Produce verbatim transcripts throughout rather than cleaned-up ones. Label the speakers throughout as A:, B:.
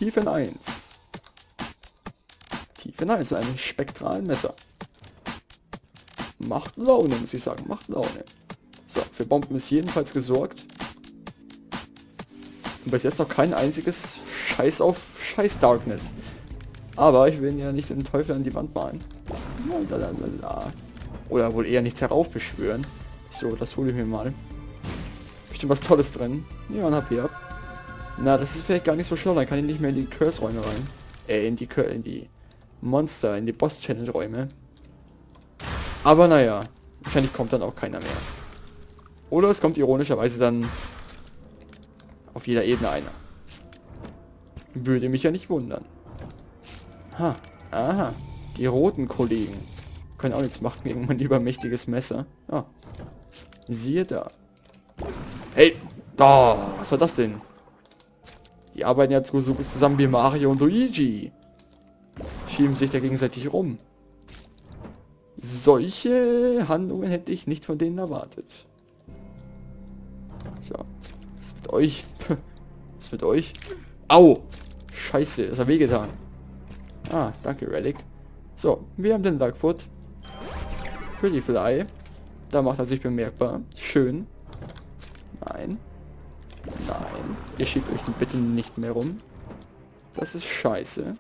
A: Tiefen eins. Tiefen eins mit einem spektralen Messer. Macht Laune, muss ich sagen. Macht Laune. So, für Bomben ist jedenfalls gesorgt. Und bis jetzt noch kein einziges Scheiß auf Scheiß Darkness. Aber ich will ja nicht den Teufel an die Wand malen. Lalalala. Oder wohl eher nichts heraufbeschwören. So, das hole ich mir mal. Bestimmt was Tolles drin. Ja, ein H P ab. Na, das ist vielleicht gar nicht so schlau. Dann kann ich nicht mehr in die Curse-Räume rein. Äh, in die Cur in die Monster, in die Boss-Challenge-Räume. Aber naja, wahrscheinlich kommt dann auch keiner mehr. Oder es kommt ironischerweise dann auf jeder Ebene einer. Würde mich ja nicht wundern. Ha, aha. Die roten Kollegen können auch nichts machen gegen mein übermächtiges Messer. Ah. Siehe da. Hey, da, was war das denn? Die arbeiten ja so gut zusammen wie Mario und Luigi. Schieben sich da gegenseitig rum. Solche Handlungen hätte ich nicht von denen erwartet. So. Was ist mit euch? Was ist mit euch? Au! Scheiße, das hat wehgetan. Ah, danke, Relic. So, wir haben den Darkfoot. Pretty Fly. Da macht er sich bemerkbar. Schön. Nein. Nein. Ihr schiebt euch bitte nicht mehr rum. Das ist scheiße.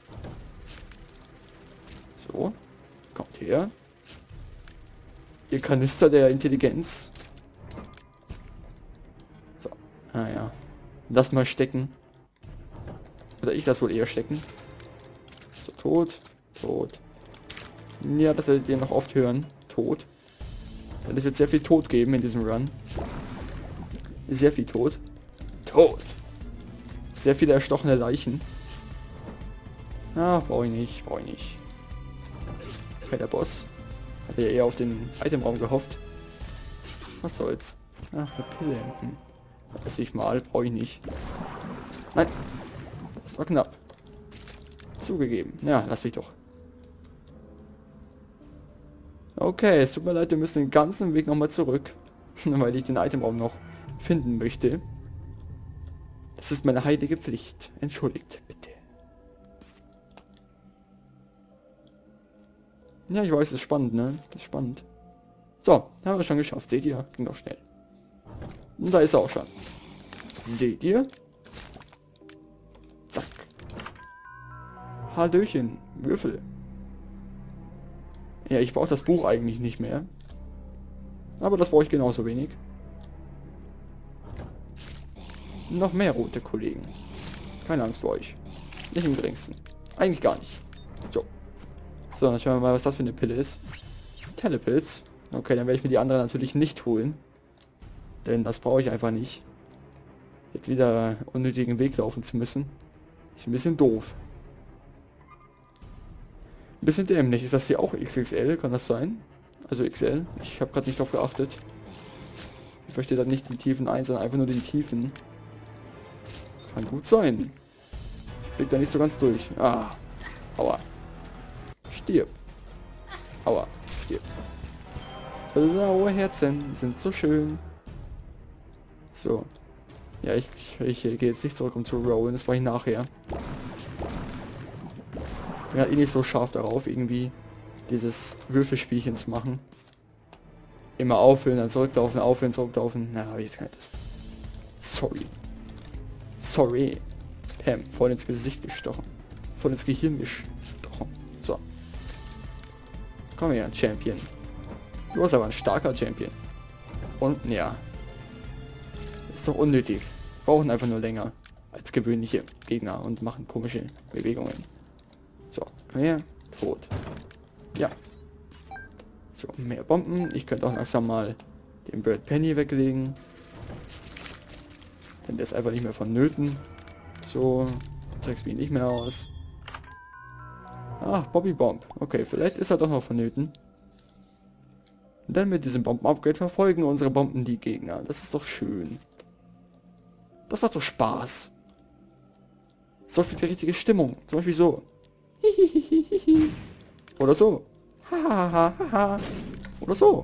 A: So. Kommt her. Ihr Kanister der Intelligenz. So. Ah ja. Lass mal stecken. Oder ich lass wohl eher stecken. So, tot. Tot. Ja, das werdet ihr noch oft hören. Tot. Denn es wird sehr viel Tod geben in diesem Run. Sehr viel Tod. Tod. Sehr viele erstochene Leichen. Ah, brauche ich nicht. Brauche ich nicht. Okay, der Boss. Hatte ja eher auf den Itemraum gehofft. Was soll's. Ach, eine Pille. Hm. Lass ich mal. Brauche ich nicht. Nein. Das war knapp. Zugegeben. Ja, lass mich doch. Okay, es tut mir leid, wir müssen den ganzen Weg nochmal zurück. Weil ich den Itemraum noch finden möchte. Das ist meine heilige Pflicht. Entschuldigt, bitte. Ja, ich weiß, es ist spannend, ne? Das ist spannend. So, haben wir schon geschafft. Seht ihr? Ging doch schnell. Und da ist er auch schon. Seht ihr? Zack. Hallöchen. Würfel. Ja, ich brauche das Buch eigentlich nicht mehr. Aber das brauche ich genauso wenig. Noch mehr rote Kollegen. Keine Angst vor euch. Nicht im geringsten. Eigentlich gar nicht. So. So, dann schauen wir mal, was das für eine Pille ist. Telepilz. Okay, dann werde ich mir die andere natürlich nicht holen. Denn das brauche ich einfach nicht. Jetzt wieder unnötigen Weg laufen zu müssen. Ist ein bisschen doof. Ein bisschen dämlich. Ist das hier auch X X L? Kann das sein? Also X L? Ich habe gerade nicht darauf geachtet. Ich verstehe dann nicht die Tiefen eins, sondern einfach nur die Tiefen. Das kann gut sein. Ich blick da nicht so ganz durch. Ah. Aua. Stirb. Aua. Stirb. Blaue Herzen sind so schön. So. Ja, ich, ich, ich gehe jetzt nicht zurück, um zu rollen. Das mache ich nachher. Ich bin ja eh nicht so scharf darauf, irgendwie dieses Würfelspielchen zu machen. Immer auffüllen, dann zurücklaufen, auffüllen, zurücklaufen. Na, habe ich jetzt keine Lust. Sorry. Sorry. Pam, voll ins Gesicht gestochen. Voll ins Gehirn gestochen. So. Komm her, Champion. Du bist aber ein starker Champion. Und, ja. Ist doch unnötig. Brauchen einfach nur länger als gewöhnliche Gegner und machen komische Bewegungen. So, komm her. Tot. Ja. So, mehr Bomben. Ich könnte auch langsam mal den Bird Penny weglegen. Denn der ist einfach nicht mehr vonnöten. So, trägst mich nicht mehr aus. Ach, Bobby Bomb. Okay, vielleicht ist er doch noch vonnöten. Dann mit diesem Bomben-Upgrade verfolgen unsere Bomben die Gegner. Das ist doch schön. Das macht doch Spaß. So für die richtige Stimmung. Zum Beispiel so. Oder so. Oder so.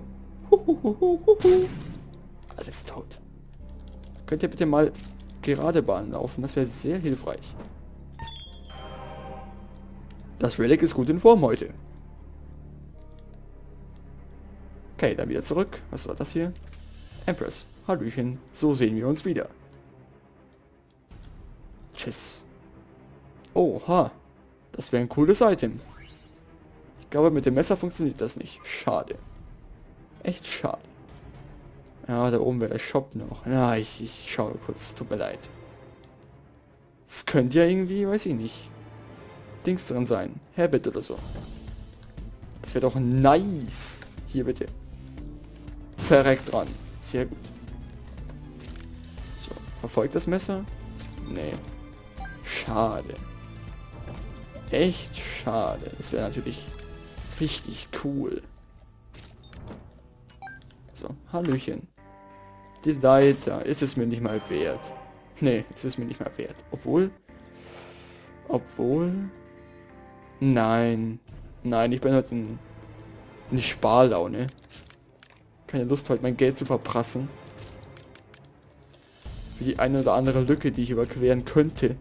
A: Alles tot. Könnt ihr bitte mal gerade Bahn laufen? Das wäre sehr hilfreich. Das Relic ist gut in Form heute. Okay, dann wieder zurück. Was war das hier? Empress. Hallöchen. So sehen wir uns wieder. Tschüss. Oha. Das wäre ein cooles Item. Ich glaube, mit dem Messer funktioniert das nicht. Schade. Echt schade. Ja, da oben wäre der Shop noch. Na, ich, ich schaue kurz. Tut mir leid. Es könnte ja irgendwie, weiß ich nicht, Dings drin sein. Habit oder so. Das wäre doch nice. Hier bitte. Verreckt dran. Sehr gut. So, verfolgt das Messer? Nee. Schade. Echt schade. Das wäre natürlich richtig cool. So, Hallöchen. Die Leiter ist es mir nicht mal wert. Nee, ist es mir nicht mal wert. Obwohl... Obwohl... Nein. Nein, ich bin heute in, in Sparlaune. Keine Lust, heute mein Geld zu verprassen. Für die eine oder andere Lücke, die ich überqueren könnte.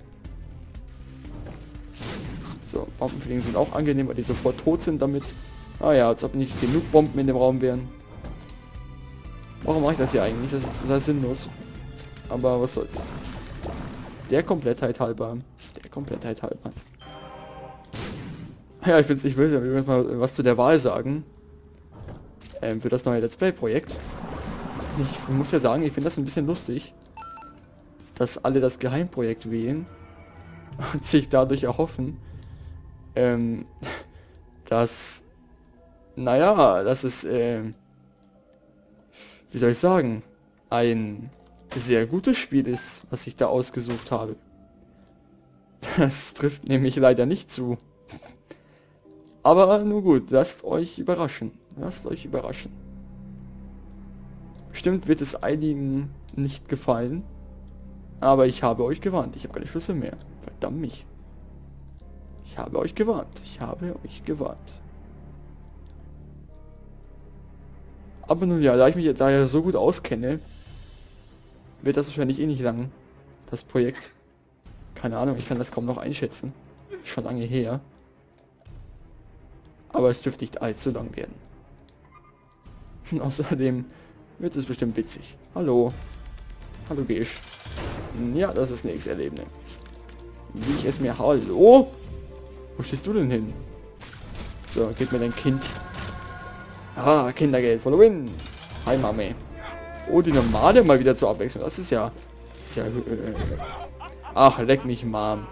A: So, Bombenfliegen sind auch angenehm, weil die sofort tot sind damit. Ah ja, als ob nicht genug Bomben in dem Raum wären. Warum mache ich das hier eigentlich? Das ist total sinnlos. Aber was soll's. Der Komplettheit halber. Der Komplettheit halber. Ja, ich, ich will übrigens mal was zu der Wahl sagen. Ähm, für das neue Let's Play-Projekt. Ich muss ja sagen, ich finde das ein bisschen lustig, dass alle das Geheimprojekt wählen und sich dadurch erhoffen, ähm, dass, naja, dass es, ähm, wie soll ich sagen, ein sehr gutes Spiel ist, was ich da ausgesucht habe. Das trifft nämlich leider nicht zu. Aber nur gut, lasst euch überraschen. Lasst euch überraschen. Bestimmt wird es einigen nicht gefallen. Aber ich habe euch gewarnt. Ich habe keine Schlüssel mehr. Verdammt mich. Ich habe euch gewarnt. Ich habe euch gewarnt. Aber nun ja, da ich mich jetzt daher so gut auskenne, wird das wahrscheinlich eh nicht lang. Das Projekt. Keine Ahnung, ich kann das kaum noch einschätzen. Schon lange her. Aber es dürfte nicht allzu lang werden. Und außerdem wird es bestimmt witzig. Hallo. Hallo Gesch. Ja, das ist nichts erleben. Wie ich es mir... Hallo? Wo stehst du denn hin? So, gib mir dein Kind. Ah, Kindergeld. Follow in. Hi, Mami. Oh, die normale mal wieder zur Abwechslung. Das ist ja... Das ist ja äh, ach, leck mich, Mom.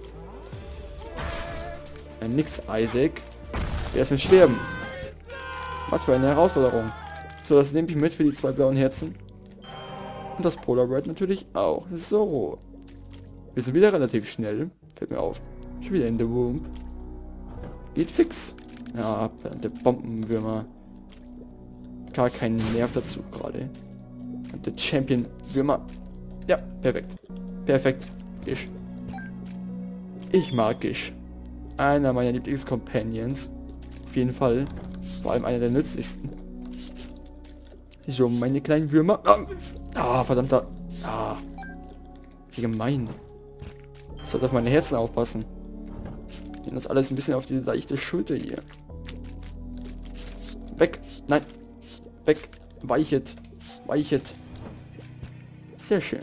A: Ja, nix, Isaac. Erst mit Sterben. Was für eine Herausforderung. So, das nehme ich mit für die zwei blauen Herzen. Und das Polaroid natürlich auch. So. Wir sind wieder relativ schnell. Fällt mir auf. Schon wieder in the womb. Geht fix. Ja, der Bombenwürmer. Gar keinen Nerv dazu gerade. Und der Champion-Würmer. Ja, perfekt. Perfekt. Gish. Ich mag Gish. Einer meiner Lieblings-Companions. Auf jeden Fall. Vor allem einer der nützlichsten. So, meine kleinen Würmer. Ah, verdammter. Ah. Wie gemein. Ich sollte auf meine Herzen aufpassen. Ich nehme das alles ein bisschen auf die leichte Schulter hier. Weg. Nein. Weg. Weichet. Weichet. Sehr schön.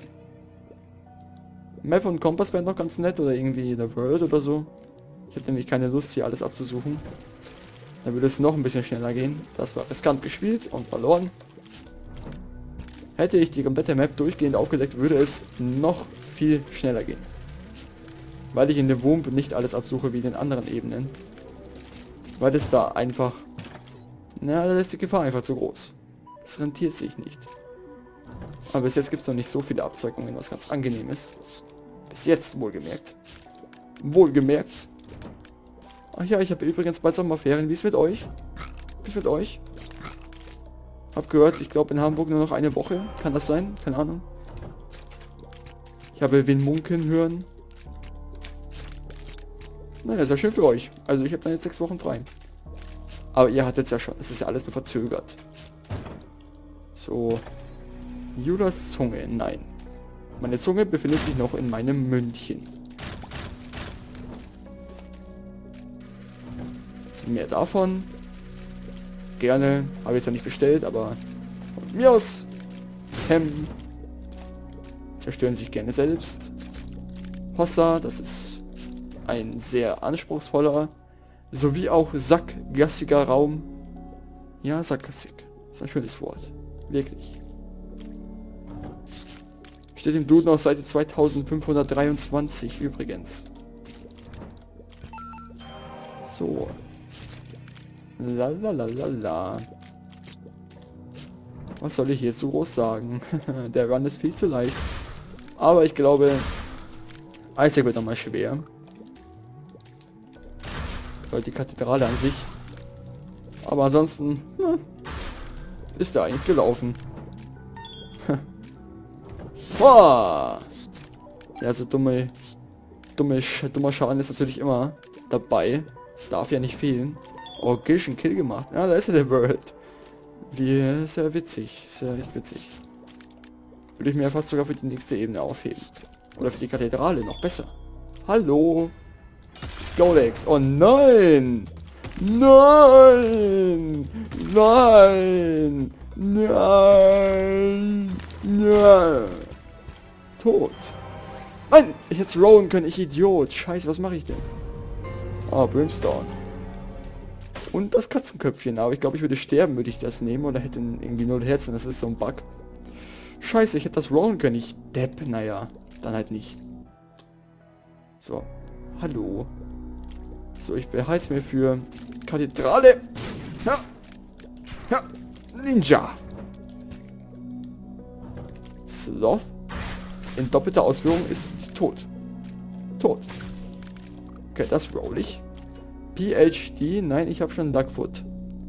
A: Map und Kompass wären noch ganz nett. Oder irgendwie The World oder so. Ich habe nämlich keine Lust, hier alles abzusuchen. Dann würde es noch ein bisschen schneller gehen. Das war riskant gespielt und verloren. Hätte ich die komplette Map durchgehend aufgedeckt, würde es noch viel schneller gehen. Weil ich in dem Womb nicht alles absuche wie in den anderen Ebenen. Weil es da einfach... Na, da ist die Gefahr einfach zu groß. Es rentiert sich nicht. Aber bis jetzt gibt es noch nicht so viele Abzeugungen, was ganz angenehm ist. Bis jetzt wohlgemerkt. Wohlgemerkt. Ach ja, ich habe übrigens bald Sommerferien. Wie ist mit euch? Wie ist mit euch? Hab gehört, ich glaube in Hamburg nur noch eine Woche. Kann das sein? Keine Ahnung. Ich habe wen munkeln hören. Naja, ist ja schön für euch. Also ich habe dann jetzt sechs Wochen frei. Aber ihr hattet es ja schon. Es ist ja alles nur verzögert. So. Judas Zunge. Nein. Meine Zunge befindet sich noch in meinem Mündchen. Mehr davon. Gerne. Habe ich jetzt noch nicht bestellt, aber von mir aus. Hem. Zerstören sich gerne selbst. Hossa, das ist ein sehr anspruchsvoller, sowie auch sackgassiger Raum. Ja, sackgassig. Das ist ein schönes Wort. Wirklich. Steht im Duden auf Seite zweitausendfünfhundertdreiundzwanzig übrigens. So. Lalalala. Was soll ich jetzt so groß sagen? Der Run ist viel zu leicht. Aber ich glaube, Isaac wird nochmal schwer. Weil die Kathedrale an sich. Aber ansonsten na, ist er eigentlich gelaufen. Boah! Ja, so dumme, dumme, dummer Schaden ist natürlich immer dabei. Darf ja nicht fehlen. Oh, Gish, ein Kill gemacht. Ja, da ist ja der World. Wie sehr witzig. Sehr echt witzig. Würde ich mir ja fast sogar für die nächste Ebene aufheben. Oder für die Kathedrale noch besser. Hallo. Skolex. Oh nein! Nein! Nein! Nein! Nein! Tot. Nein! Ich hätte es rollen können, ich Idiot. Scheiße, was mache ich denn? Ah, Brimstone. Und das Katzenköpfchen. Aber ich glaube, ich würde sterben, würde ich das nehmen. Oder hätte irgendwie null Herzen. Das ist so ein Bug. Scheiße, ich hätte das rollen können. Ich Depp. Naja, dann halt nicht. So. Hallo. So, ich beheiz mir für Kathedrale. Ja. Ja. Ninja. Sloth. In doppelter Ausführung ist tot. Tot. Okay, das roll ich. P H D. Nein, ich habe schon Duckfoot.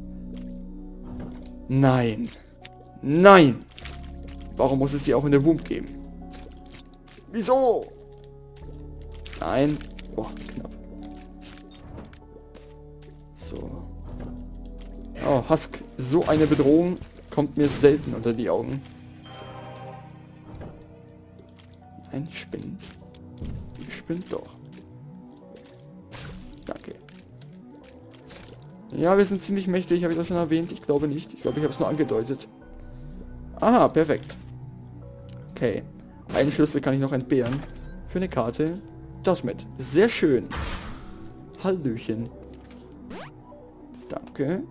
A: Nein. Nein. Warum muss es die auch in der Wump geben? Wieso? Nein. Boah, knapp. So. Oh, Husk. So eine Bedrohung kommt mir selten unter die Augen. Ein Spinnen. Ihr spinnt doch. Danke. Ja, wir sind ziemlich mächtig. Habe ich das schon erwähnt? Ich glaube nicht. Ich glaube, ich habe es nur angedeutet. Aha, perfekt. Okay. Einen Schlüssel kann ich noch entbehren. Für eine Karte. Das mit. Sehr schön. Hallöchen. Danke.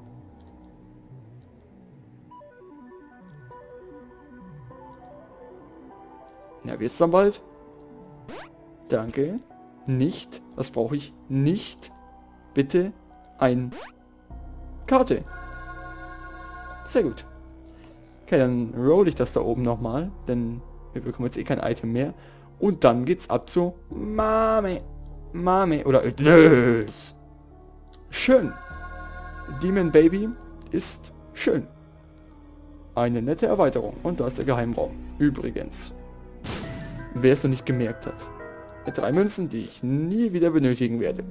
A: Ja, wird's dann bald? Danke. Nicht. Was brauche ich? Nicht. Bitte ein Karte. Sehr gut. Okay, dann roll ich das da oben nochmal, denn wir bekommen jetzt eh kein Item mehr. Und dann geht's ab zu Mame. Mame. Oder Ödlös. Schön. Demon Baby ist schön. Eine nette Erweiterung. Und da ist der Geheimraum. Übrigens. Wer es noch nicht gemerkt hat. Mit drei Münzen, die ich nie wieder benötigen werde.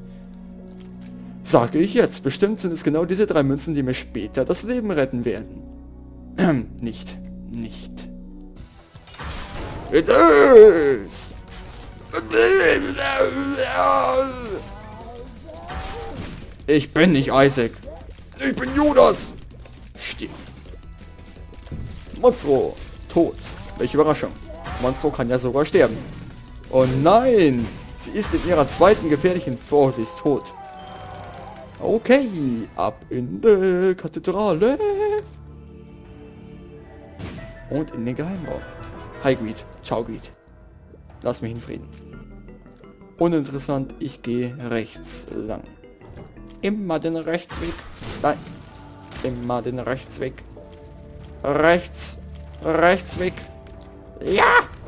A: Sage ich jetzt. Bestimmt sind es genau diese drei Münzen, die mir später das Leben retten werden. Ähm, nicht. Nicht. Ödlös. Ich bin nicht Isaac. Ich bin Judas. Stirb. Monstro. Tot. Welche Überraschung. Monstro kann ja sogar sterben. Oh nein. Sie ist in ihrer zweiten gefährlichen... Oh, sie ist tot. Okay. Ab in die Kathedrale. Und in den Geheimraum. Hi Greed. Ciao Greed. Lass mich in Frieden. Uninteressant. Ich gehe rechts lang. Immer den Rechtsweg. Nein. Immer den Rechtsweg. Rechts. Rechtsweg. Ja!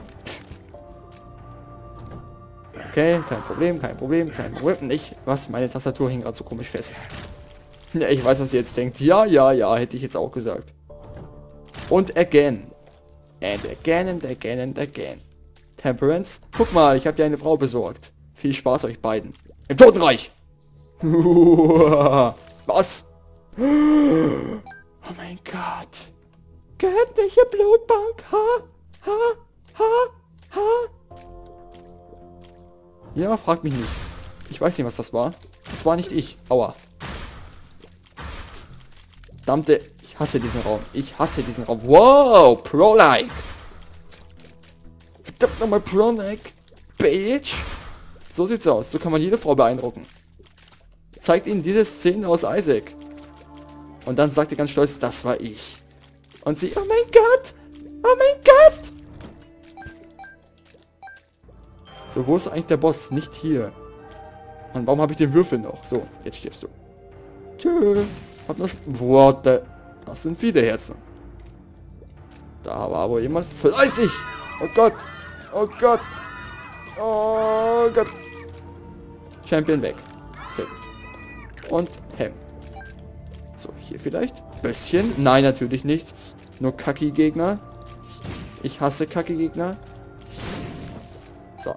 A: Okay, kein Problem, kein Problem, kein Problem. Nicht. Was? Meine Tastatur hing gerade so komisch fest. Ja, ich weiß, was ihr jetzt denkt. Ja, ja, ja, hätte ich jetzt auch gesagt. Und again. And again and again and again. Temperance. Guck mal, ich habe dir eine Frau besorgt. Viel Spaß euch beiden. Im Totenreich. Was? Oh mein Gott. Göttliche Blutbank. Ha, ha, ha, ha. Ja, frag mich nicht. Ich weiß nicht, was das war. Das war nicht ich. Aua. Verdammte, ich hasse diesen Raum. Ich hasse diesen Raum. Wow, Pro-like. Verdammt nochmal Pro-like. Bitch. So sieht's aus. So kann man jede Frau beeindrucken. Zeigt ihnen diese Szene aus Isaac. Und dann sagt er ganz stolz, das war ich. Und sie, oh mein Gott. Oh mein Gott. So, wo ist eigentlich der Boss? Nicht hier. Und warum habe ich den Würfel noch? So, jetzt stirbst du. Tschö. Hab noch... What the... Das sind viele Herzen. Da war aber jemand fleißig. Oh Gott. Oh Gott. Oh Gott. Champion weg. Sehr gut. Und Hem. So, hier vielleicht. Bösschen. Nein, natürlich nicht. Nur Kacki-Gegner. Ich hasse Kacki-Gegner. So.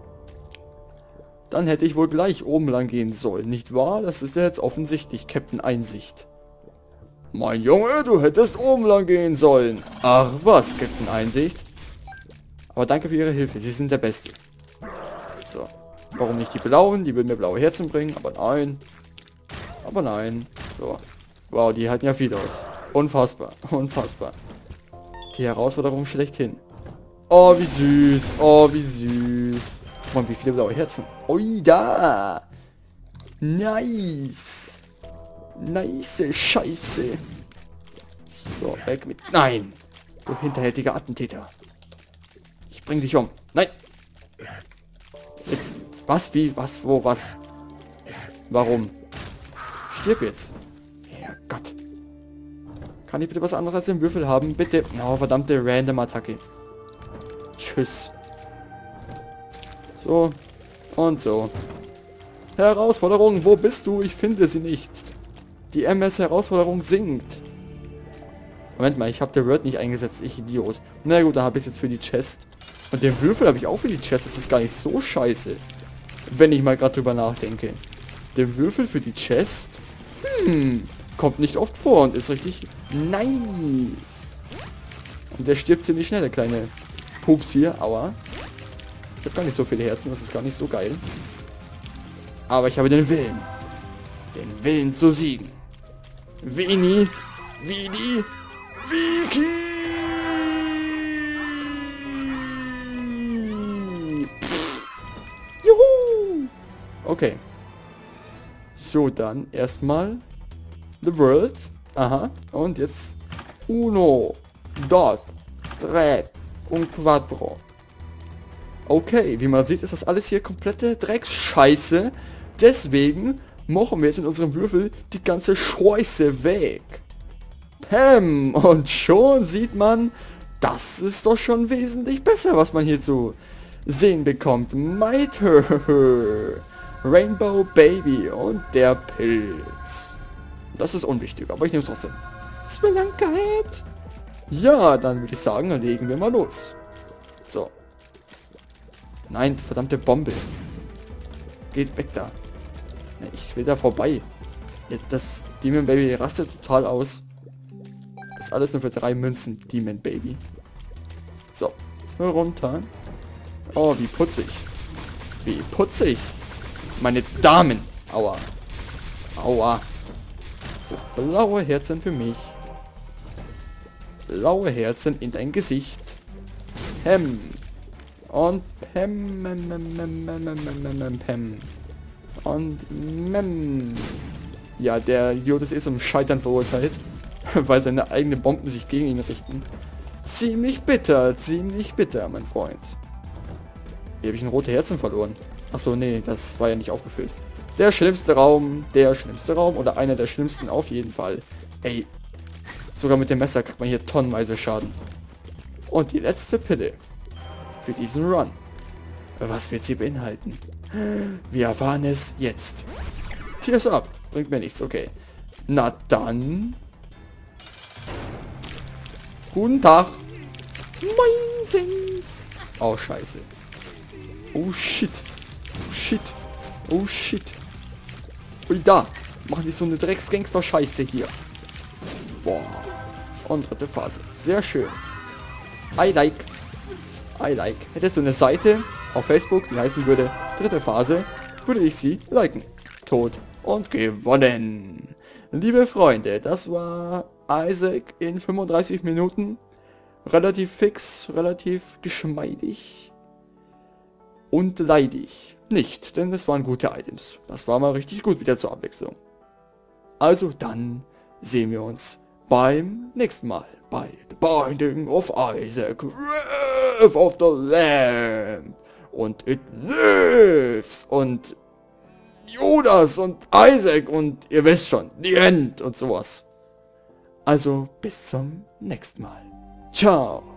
A: Dann hätte ich wohl gleich oben lang gehen sollen, nicht wahr? Das ist ja jetzt offensichtlich, Captain Einsicht. Mein Junge, du hättest oben lang gehen sollen. Ach was, Captain Einsicht. Aber danke für Ihre Hilfe, Sie sind der Beste. So. Warum nicht die blauen? Die würden mir blaue Herzen bringen, aber nein. Aber nein. So. Wow, die halten ja viel aus. Unfassbar, unfassbar. Die Herausforderung schlechthin. Oh, wie süß. Oh, wie süß. Mann, wie viele blaue Herzen. Ui, da. Nice. Nice Scheiße. So, weg mit... Nein. Du hinterhältiger Attentäter. Ich bring dich um. Nein. Jetzt... Was, wie, was, wo, was? Warum? Stirb jetzt. Herrgott. Kann ich bitte was anderes als den Würfel haben? Bitte. Oh, verdammte Random-Attacke. Tschüss. So. Und so. Herausforderung, wo bist du? Ich finde sie nicht. Die M S-Herausforderung sinkt. Moment mal, ich habe der Word nicht eingesetzt, ich Idiot. Na gut, dann habe ich es jetzt für die Chest. Und den Würfel habe ich auch für die Chest. Das ist gar nicht so scheiße. Wenn ich mal gerade drüber nachdenke. Den Würfel für die Chest? Hm, kommt nicht oft vor und ist richtig nice. Und der stirbt ziemlich schnell, der kleine Pups hier. Aua. Ich habe gar nicht so viele Herzen, das ist gar nicht so geil. Aber ich habe den Willen. Den Willen zu siegen. Vini, Vini, Viki! Pff. Juhu! Okay. So, dann erstmal The World. Aha. Und jetzt Uno, Dos, Tres und Quattro. Okay, wie man sieht, ist das alles hier komplette Drecksscheiße. Deswegen machen wir jetzt mit unserem Würfel die ganze Scheiße weg. Pam! Und schon sieht man, das ist doch schon wesentlich besser, was man hier zu sehen bekommt. Miter, Rainbow Baby und der Pilz. Das ist unwichtig, aber ich nehme es trotzdem. Spelunkeit. Ja, dann würde ich sagen, legen wir mal los. So. Nein, verdammte Bombe. Geht weg da. Ich will da vorbei. Ja, das Demon Baby rastet total aus. Das ist alles nur für drei Münzen, Demon Baby. So, runter. Oh, wie putzig. Wie putzig. Meine Damen. Aua. Aua. So, blaue Herzen für mich. Blaue Herzen in dein Gesicht. Hem. Und Pem, Mem, Mem, Mem, Mem, Mem, Mem, Pem. Und Mem. Ja, der Idiot ist eh zum Scheitern verurteilt, weil seine eigenen Bomben sich gegen ihn richten. Ziemlich bitter, ziemlich bitter, mein Freund. Hier habe ich ein rote Herzen verloren. Achso, nee, das war ja nicht aufgefüllt. Der schlimmste Raum, der schlimmste Raum oder einer der schlimmsten auf jeden Fall. Ey, sogar mit dem Messer kriegt man hier tonnenweise Schaden. Und die letzte Pille für diesen Run. Was wird sie beinhalten? Wir erfahren es jetzt. Tears up. Bringt mir nichts, okay. Na dann. Guten Tag. Moinsens. Oh, scheiße. Oh, shit. Oh, shit. Oh, shit. Ui, da. Machen die so eine Drecksgangster-Scheiße hier. Boah. Und dritte Phase. Sehr schön. I like. I like. Hättest du eine Seite auf Facebook, die heißen würde dritte Phase, würde ich sie liken. Tot und gewonnen. liebe Freunde, das war Isaac in fünfunddreißig Minuten. Relativ fix, relativ geschmeidig und leidig. Nicht, denn es waren gute Items. Das war mal richtig gut wieder zur Abwechslung. Also dann sehen wir uns beim nächsten Mal bei The Binding of Isaac, Wrath of the Lamb und It Lives und Judas und Isaac und ihr wisst schon, The End und sowas. Also bis zum nächsten Mal. Ciao.